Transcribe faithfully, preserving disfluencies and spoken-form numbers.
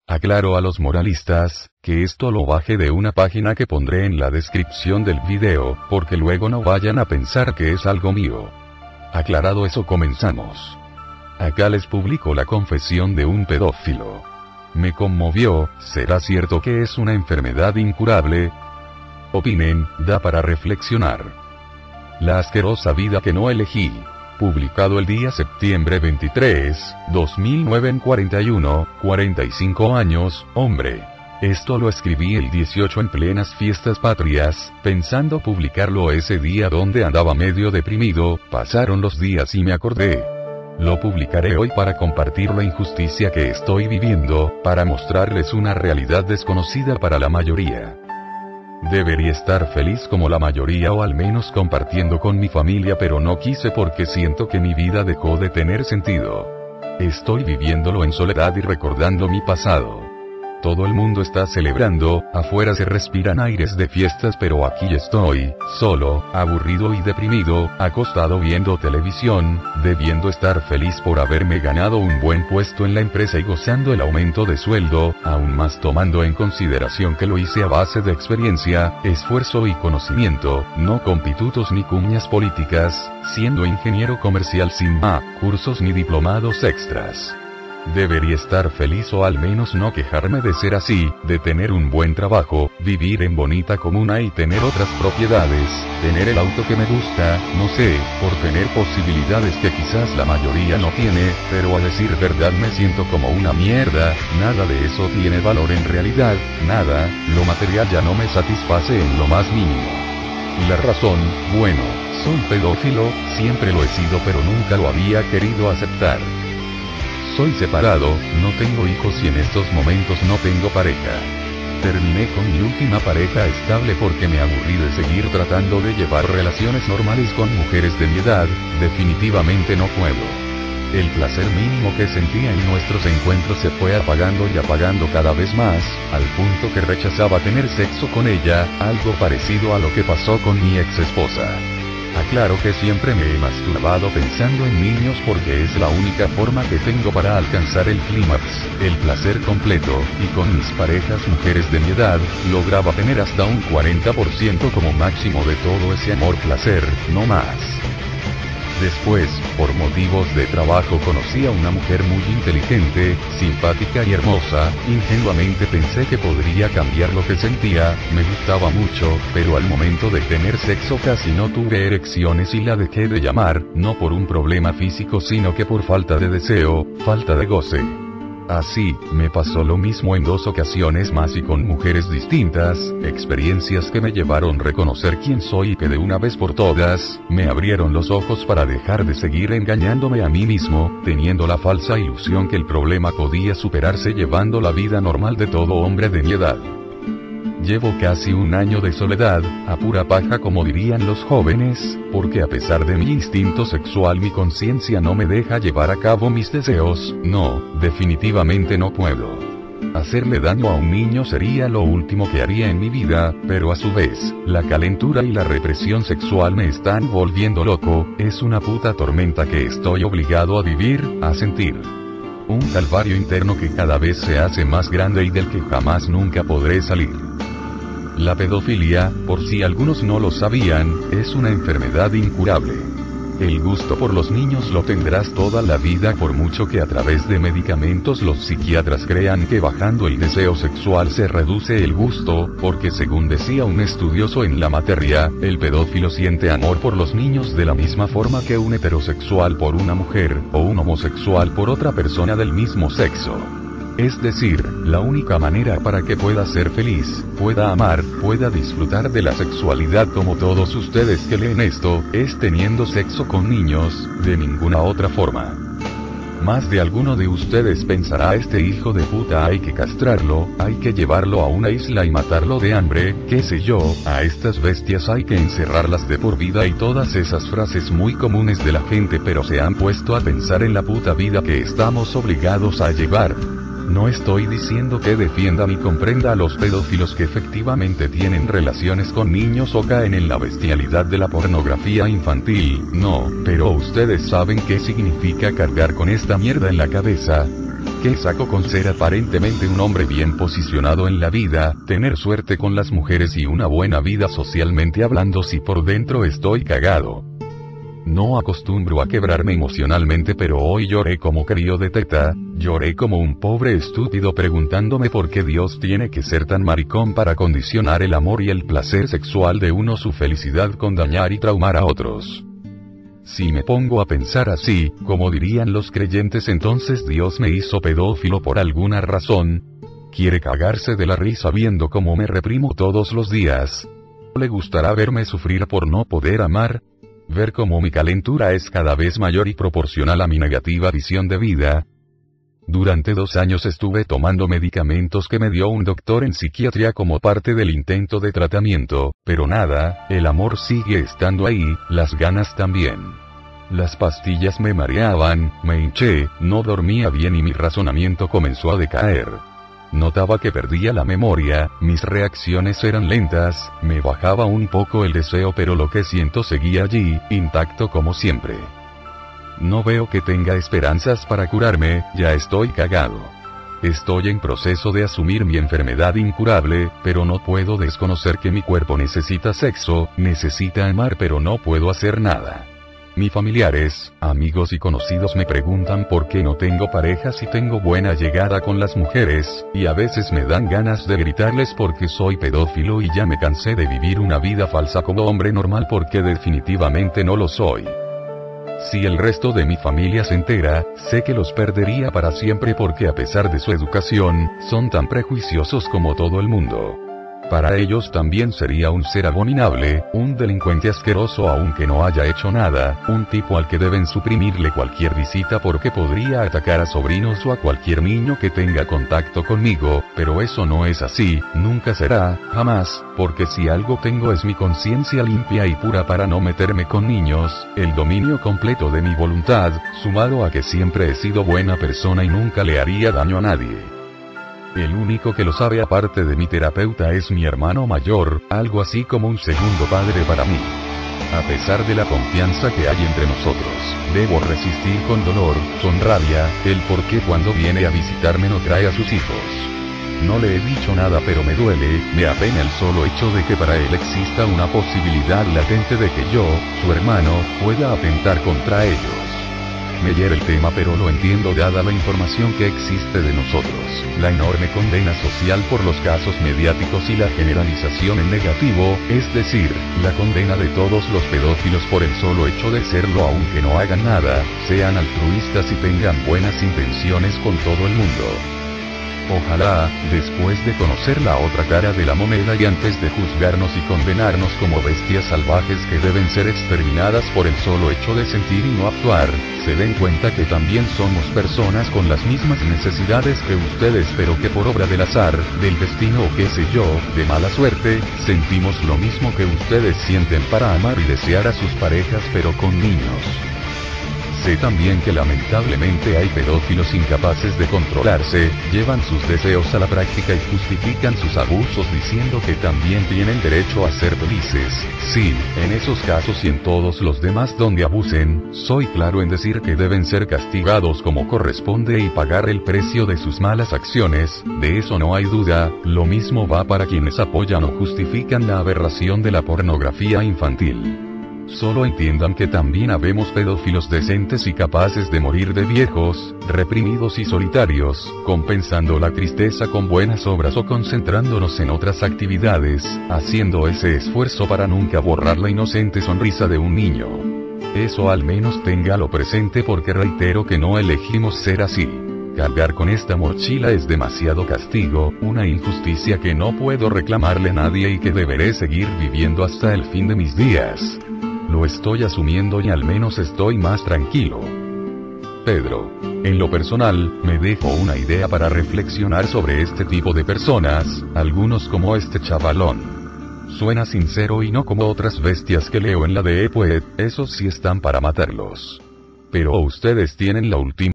Aclaro a los moralistas, que esto lo bajé de una página que pondré en la descripción del video, porque luego no vayan a pensar que es algo mío. Aclarado eso, comenzamos. Acá les publico la confesión de un pedófilo. Me conmovió. ¿Será cierto que es una enfermedad incurable? Opinen, da para reflexionar. La asquerosa vida que no elegí. Publicado el día septiembre veintitrés, dos mil nueve en cuarenta y uno, cuarenta y cinco años, hombre. Esto lo escribí el dieciocho en plenas fiestas patrias, pensando publicarlo ese día donde andaba medio deprimido. Pasaron los días y me acordé. Lo publicaré hoy para compartir la injusticia que estoy viviendo, para mostrarles una realidad desconocida para la mayoría. Debería estar feliz como la mayoría, o al menos compartiendo con mi familia, pero no quise porque siento que mi vida dejó de tener sentido. Estoy viviéndolo en soledad y recordando mi pasado. Todo el mundo está celebrando, afuera se respiran aires de fiestas, pero aquí estoy, solo, aburrido y deprimido, acostado viendo televisión, debiendo estar feliz por haberme ganado un buen puesto en la empresa y gozando el aumento de sueldo, aún más tomando en consideración que lo hice a base de experiencia, esfuerzo y conocimiento, no con pitutos ni cuñas políticas, siendo ingeniero comercial sin más cursos ni diplomados extras. Debería estar feliz, o al menos no quejarme de ser así, de tener un buen trabajo, vivir en bonita comuna y tener otras propiedades, tener el auto que me gusta, no sé, por tener posibilidades que quizás la mayoría no tiene, pero a decir verdad me siento como una mierda. Nada de eso tiene valor en realidad, nada, lo material ya no me satisface en lo más mínimo. Y la razón, bueno, soy pedófilo, siempre lo he sido pero nunca lo había querido aceptar. Soy separado, no tengo hijos y en estos momentos no tengo pareja. Terminé con mi última pareja estable porque me aburrí de seguir tratando de llevar relaciones normales con mujeres de mi edad. Definitivamente no puedo. El placer mínimo que sentía en nuestros encuentros se fue apagando y apagando cada vez más, al punto que rechazaba tener sexo con ella, algo parecido a lo que pasó con mi ex esposa. Aclaro que siempre me he masturbado pensando en niños porque es la única forma que tengo para alcanzar el clímax, el placer completo, y con mis parejas mujeres de mi edad, lograba tener hasta un cuarenta por ciento como máximo de todo ese amor-placer, no más. Después, por motivos de trabajo, conocí a una mujer muy inteligente, simpática y hermosa. Ingenuamente pensé que podría cambiar lo que sentía, me gustaba mucho, pero al momento de tener sexo casi no tuve erecciones y la dejé de llamar, no por un problema físico sino que por falta de deseo, falta de goce. Así, me pasó lo mismo en dos ocasiones más y con mujeres distintas, experiencias que me llevaron a reconocer quién soy y que de una vez por todas, me abrieron los ojos para dejar de seguir engañándome a mí mismo, teniendo la falsa ilusión que el problema podía superarse llevando la vida normal de todo hombre de mi edad. Llevo casi un año de soledad, a pura paja como dirían los jóvenes, porque a pesar de mi instinto sexual mi conciencia no me deja llevar a cabo mis deseos. No, definitivamente no puedo. Hacerle daño a un niño sería lo último que haría en mi vida, pero a su vez, la calentura y la represión sexual me están volviendo loco, es una puta tormenta que estoy obligado a vivir, a sentir. Un calvario interno que cada vez se hace más grande y del que jamás nunca podré salir. La pedofilia, por si algunos no lo sabían, es una enfermedad incurable. El gusto por los niños lo tendrás toda la vida por mucho que a través de medicamentos los psiquiatras crean que bajando el deseo sexual se reduce el gusto, porque según decía un estudioso en la materia, el pedófilo siente amor por los niños de la misma forma que un heterosexual por una mujer, o un homosexual por otra persona del mismo sexo. Es decir, la única manera para que pueda ser feliz, pueda amar, pueda disfrutar de la sexualidad como todos ustedes que leen esto, es teniendo sexo con niños, de ninguna otra forma. Más de alguno de ustedes pensará: este hijo de puta hay que castrarlo, hay que llevarlo a una isla y matarlo de hambre, qué sé yo, a estas bestias hay que encerrarlas de por vida y todas esas frases muy comunes de la gente, pero se han puesto a pensar en la puta vida que estamos obligados a llevar. No estoy diciendo que defienda ni comprenda a los pedófilos que efectivamente tienen relaciones con niños o caen en la bestialidad de la pornografía infantil, no, pero ustedes saben qué significa cargar con esta mierda en la cabeza. ¿Qué saco con ser aparentemente un hombre bien posicionado en la vida, tener suerte con las mujeres y una buena vida socialmente hablando si por dentro estoy cagado? No acostumbro a quebrarme emocionalmente, pero hoy lloré como crío de teta, lloré como un pobre estúpido preguntándome por qué Dios tiene que ser tan maricón para condicionar el amor y el placer sexual de uno, su felicidad con dañar y traumar a otros. Si me pongo a pensar así, como dirían los creyentes, entonces Dios me hizo pedófilo por alguna razón. Quiere cagarse de la risa viendo cómo me reprimo todos los días. ¿Le gustará verme sufrir por no poder amar? Ver cómo mi calentura es cada vez mayor y proporcional a mi negativa visión de vida. Durante dos años estuve tomando medicamentos que me dio un doctor en psiquiatría como parte del intento de tratamiento, pero nada, el amor sigue estando ahí, las ganas también. Las pastillas me mareaban, me hinché, no dormía bien y mi razonamiento comenzó a decaer. Notaba que perdía la memoria, mis reacciones eran lentas, me bajaba un poco el deseo, pero lo que siento seguía allí, intacto como siempre. No veo que tenga esperanzas para curarme, ya estoy cagado. Estoy en proceso de asumir mi enfermedad incurable, pero no puedo desconocer que mi cuerpo necesita sexo, necesita amar, pero no puedo hacer nada. Mis familiares, amigos y conocidos me preguntan por qué no tengo pareja si tengo buena llegada con las mujeres, y a veces me dan ganas de gritarles porque soy pedófilo y ya me cansé de vivir una vida falsa como hombre normal, porque definitivamente no lo soy. Si el resto de mi familia se entera, sé que los perdería para siempre, porque a pesar de su educación, son tan prejuiciosos como todo el mundo. Para ellos también sería un ser abominable, un delincuente asqueroso aunque no haya hecho nada, un tipo al que deben suprimirle cualquier visita porque podría atacar a sobrinos o a cualquier niño que tenga contacto conmigo, pero eso no es así, nunca será, jamás, porque si algo tengo es mi conciencia limpia y pura para no meterme con niños, el dominio completo de mi voluntad, sumado a que siempre he sido buena persona y nunca le haría daño a nadie. El único que lo sabe aparte de mi terapeuta es mi hermano mayor, algo así como un segundo padre para mí. A pesar de la confianza que hay entre nosotros, debo resistir con dolor, con rabia, el por qué cuando viene a visitarme no trae a sus hijos. No le he dicho nada, pero me duele, me apena el solo hecho de que para él exista una posibilidad latente de que yo, su hermano, pueda atentar contra ellos. Me hiere el tema, pero lo entiendo dada la información que existe de nosotros, la enorme condena social por los casos mediáticos y la generalización en negativo, es decir, la condena de todos los pedófilos por el solo hecho de serlo aunque no hagan nada, sean altruistas y tengan buenas intenciones con todo el mundo. Ojalá, después de conocer la otra cara de la moneda y antes de juzgarnos y condenarnos como bestias salvajes que deben ser exterminadas por el solo hecho de sentir y no actuar, se den cuenta que también somos personas con las mismas necesidades que ustedes, pero que por obra del azar, del destino o qué sé yo, de mala suerte, sentimos lo mismo que ustedes sienten para amar y desear a sus parejas, pero con niños. Sé también que lamentablemente hay pedófilos incapaces de controlarse, llevan sus deseos a la práctica y justifican sus abusos diciendo que también tienen derecho a ser felices. Sí, en esos casos y en todos los demás donde abusen, soy claro en decir que deben ser castigados como corresponde y pagar el precio de sus malas acciones, de eso no hay duda. Lo mismo va para quienes apoyan o justifican la aberración de la pornografía infantil. Solo entiendan que también habemos pedófilos decentes y capaces de morir de viejos, reprimidos y solitarios, compensando la tristeza con buenas obras o concentrándonos en otras actividades, haciendo ese esfuerzo para nunca borrar la inocente sonrisa de un niño. Eso al menos téngalo presente, porque reitero que no elegimos ser así. Cargar con esta mochila es demasiado castigo, una injusticia que no puedo reclamarle a nadie y que deberé seguir viviendo hasta el fin de mis días. Lo estoy asumiendo y al menos estoy más tranquilo. Pedro. En lo personal, me dejo una idea para reflexionar sobre este tipo de personas, algunos como este chavalón. Suena sincero y no como otras bestias que leo en la D E P U E D, esos sí están para matarlos. Pero ustedes tienen la última